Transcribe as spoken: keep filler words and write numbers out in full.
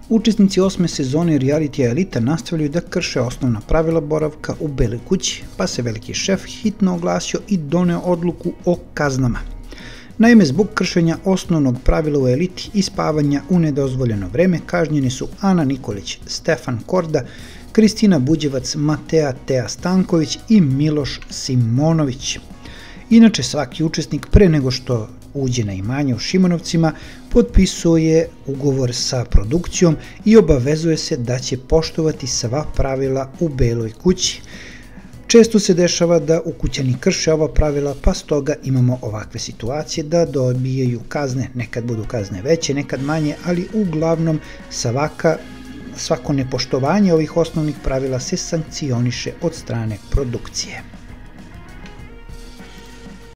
Učesnici osme sezone realitija Elita nastavljaju da krše osnovna pravila boravka u Beloj kući, pa se veliki šef hitno oglasio i doneo odluku o kaznama. Naime, zbog kršenja osnovnog pravila u Eliti i spavanja u nedozvoljeno vreme kažnjeni su Ana Nikolić, Stefan Korda, Kristina Buđevac, Matea Tea Stanković i Miloš Simonović. Inače, svaki učesnik pre nego što uđe na imanje u Šimonovcima potpisuje ugovor sa produkcijom i obavezuje se da će poštovati sva pravila u Beloj kući. Često se dešava da ukućani krše ova pravila, pa stoga imamo ovakve situacije da dobijaju kazne. Nekad budu kazne veće, nekad manje, ali uglavnom svaka, svako nepoštovanje ovih osnovnih pravila se sankcioniše od strane produkcije.